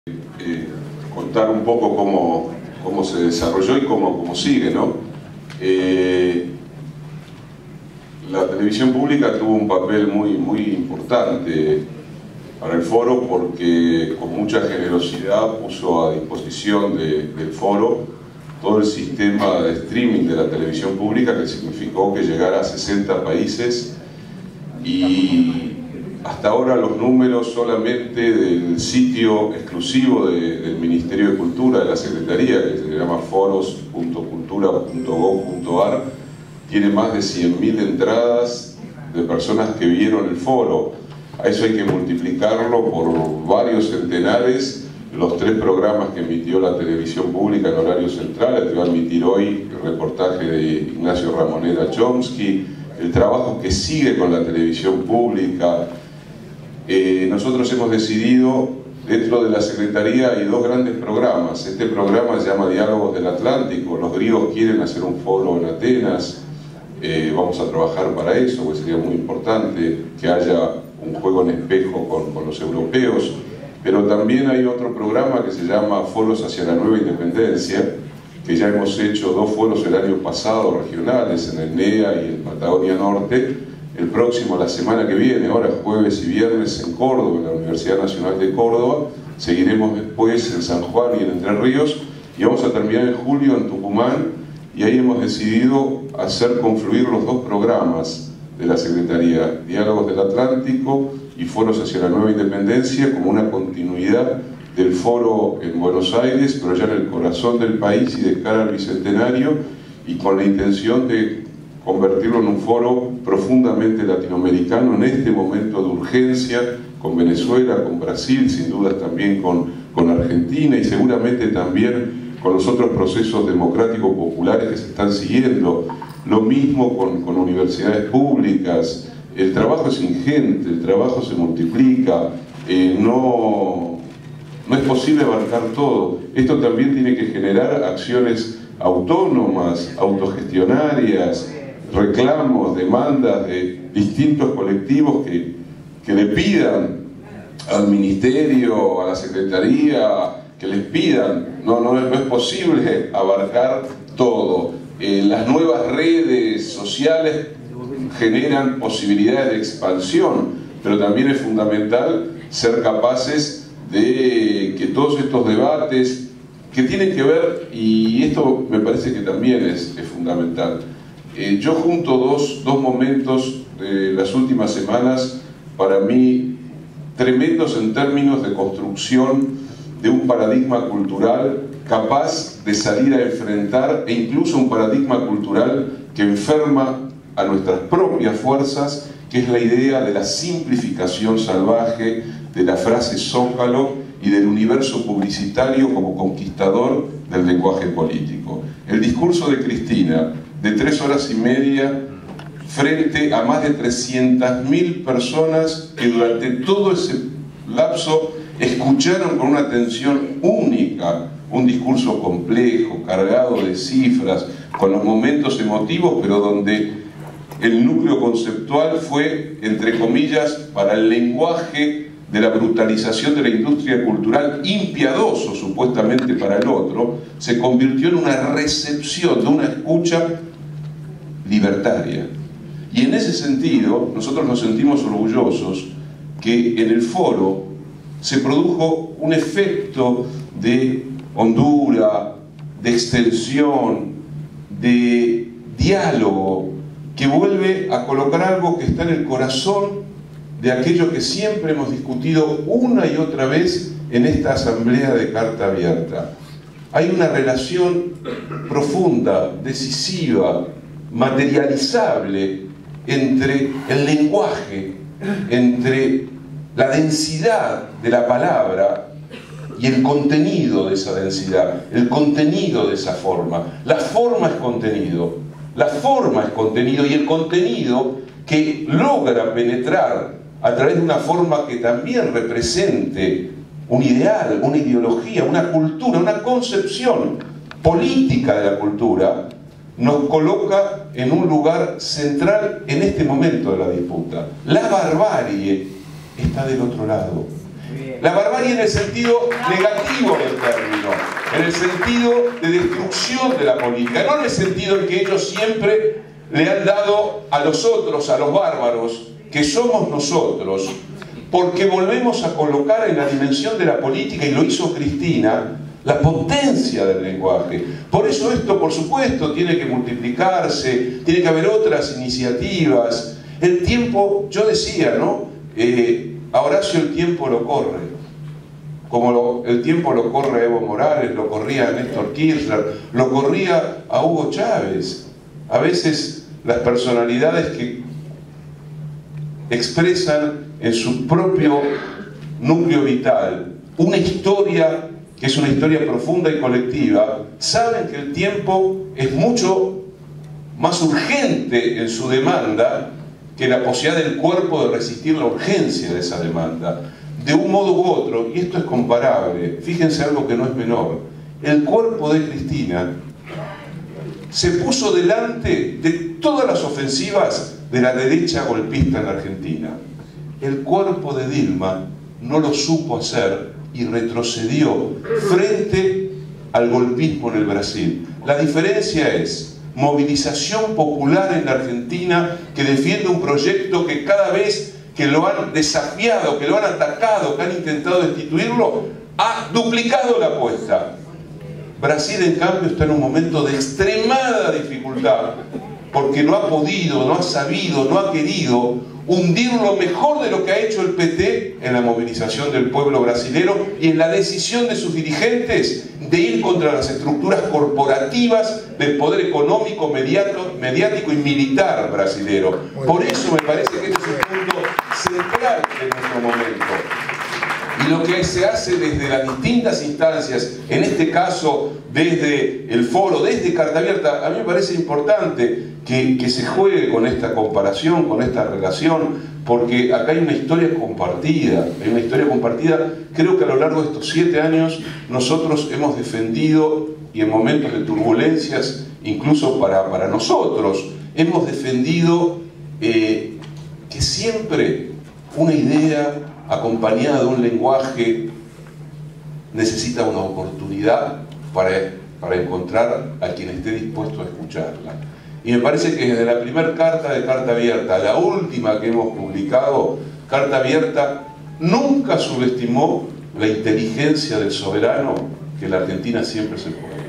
contar un poco cómo se desarrolló y cómo sigue, ¿no? La televisión pública tuvo un papel muy importante para el foro, porque con mucha generosidad puso a disposición del foro todo el sistema de streaming de la televisión pública, que significó que llegara a 60 países, y hasta ahora los números solamente del sitio exclusivo del Ministerio de Cultura, de la Secretaría, que se llama foros.cultura.gov.ar, tiene más de 100.000 entradas de personas que vieron el foro. A eso hay que multiplicarlo por varios centenares los 3 programas que emitió la televisión pública en horario central. Te va a emitir hoy el reportaje de Ignacio Ramoneda Chomsky, el trabajo que sigue con la televisión pública. Nosotros hemos decidido, dentro de la Secretaría hay 2 grandes programas. Este programa se llama Diálogos del Atlántico. Los griegos quieren hacer un foro en Atenas. Vamos a trabajar para eso, porque sería muy importante que haya un juego en espejo con los europeos. Pero también hay otro programa que se llama Foros hacia la Nueva Independencia, que ya hemos hecho 2 foros el año pasado regionales, en el NEA y en Patagonia Norte. El próximo, la semana que viene, ahora jueves y viernes en Córdoba, en la Universidad Nacional de Córdoba. Seguiremos después en San Juan y en Entre Ríos, y vamos a terminar en julio en Tucumán. Y ahí hemos decidido hacer confluir los 2 programas de la Secretaría, Diálogos del Atlántico y Foros hacia la Nueva Independencia, como una continuidad del foro en Buenos Aires, pero ya en el corazón del país y de cara al Bicentenario, y con la intención de convertirlo en un foro profundamente latinoamericano en este momento de urgencia, con Venezuela, con Brasil, sin dudas también con Argentina, y seguramente también con los otros procesos democráticos populares que se están siguiendo. Lo mismo con universidades públicas. El trabajo es ingente, el trabajo se multiplica, no es posible abarcar todo. Esto también tiene que generar acciones autónomas, autogestionarias, reclamos, demandas de distintos colectivos que le pidan al Ministerio, a la Secretaría, que les pidan. No es posible abarcar todo. Las nuevas redes sociales generan posibilidades de expansión, pero también es fundamental ser capaces de que todos estos debates que tienen que ver, y esto me parece que también es fundamental. Yo junto dos momentos de las últimas semanas, para mí tremendos en términos de construcción de un paradigma cultural capaz de salir a enfrentar, e incluso un paradigma cultural que enferma a nuestras propias fuerzas, que es la idea de la simplificación salvaje, de la frase zócalo y del universo publicitario como conquistador del lenguaje político. El discurso de Cristina, de 3 horas y media, frente a más de 300.000 personas que durante todo ese lapso escucharon con una atención única un discurso complejo, cargado de cifras, con los momentos emotivos, pero donde el núcleo conceptual fue, entre comillas, para el lenguaje de la brutalización de la industria cultural, impiadoso supuestamente para el otro, se convirtió en una recepción de una escucha libertaria. Y en ese sentido, nosotros nos sentimos orgullosos que en el foro se produjo un efecto de hondura, de extensión, de diálogo, que vuelve a colocar algo que está en el corazón de aquello que siempre hemos discutido una y otra vez en esta asamblea de carta abierta. Hay una relación profunda, decisiva, materializable entre el lenguaje, entre la densidad de la palabra y el contenido de esa densidad, el contenido de esa forma. La forma es contenido, la forma es contenido, y el contenido que logra penetrar a través de una forma que también represente un ideal, una ideología, una cultura, una concepción política de la cultura, nos coloca en un lugar central en este momento de la disputa. La barbarie está del otro lado. La barbarie en el sentido negativo del término, en el sentido de destrucción de la política, no en el sentido en que ellos siempre le han dado a los otros, a los bárbaros, que somos nosotros, porque volvemos a colocar en la dimensión de la política, y lo hizo Cristina, la potencia del lenguaje. Por eso esto, por supuesto, tiene que multiplicarse, tiene que haber otras iniciativas. El tiempo, yo decía, ¿no? A Horacio el tiempo lo corre, como el tiempo lo corre a Evo Morales, lo corría a Néstor Kirchner, lo corría a Hugo Chávez. A veces las personalidades que expresan en su propio núcleo vital una historia que es una historia profunda y colectiva, saben que el tiempo es mucho más urgente en su demanda que la posibilidad del cuerpo de resistir la urgencia de esa demanda. De un modo u otro, y esto es comparable, fíjense algo que no es menor, el cuerpo de Cristina se puso delante de todas las ofensivas de la derecha golpista en la Argentina. El cuerpo de Dilma no lo supo hacer y retrocedió frente al golpismo en el Brasil. La diferencia es movilización popular en la Argentina que defiende un proyecto que cada vez que lo han desafiado, que lo han atacado, que han intentado destituirlo, ha duplicado la apuesta. Brasil, en cambio, está en un momento de extremada dificultad porque no ha podido, no ha sabido, no ha querido hundir lo mejor de lo que ha hecho el PT en la movilización del pueblo brasilero y en la decisión de sus dirigentes de ir contra las estructuras corporativas del poder económico, mediático y militar brasilero. Por eso me parece que este es un punto central en nuestro momento. Y lo que se hace desde las distintas instancias, en este caso desde el foro, desde Carta Abierta, a mí me parece importante que se juegue con esta comparación, con esta relación, porque acá hay una historia compartida, creo que a lo largo de estos 7 años nosotros hemos defendido, y en momentos de turbulencias, incluso para nosotros, hemos defendido que siempre una idea acompañada de un lenguaje necesita una oportunidad para encontrar a quien esté dispuesto a escucharla. Y me parece que desde la primera carta de Carta Abierta a la última que hemos publicado, Carta Abierta nunca subestimó la inteligencia del soberano que la Argentina siempre se pone.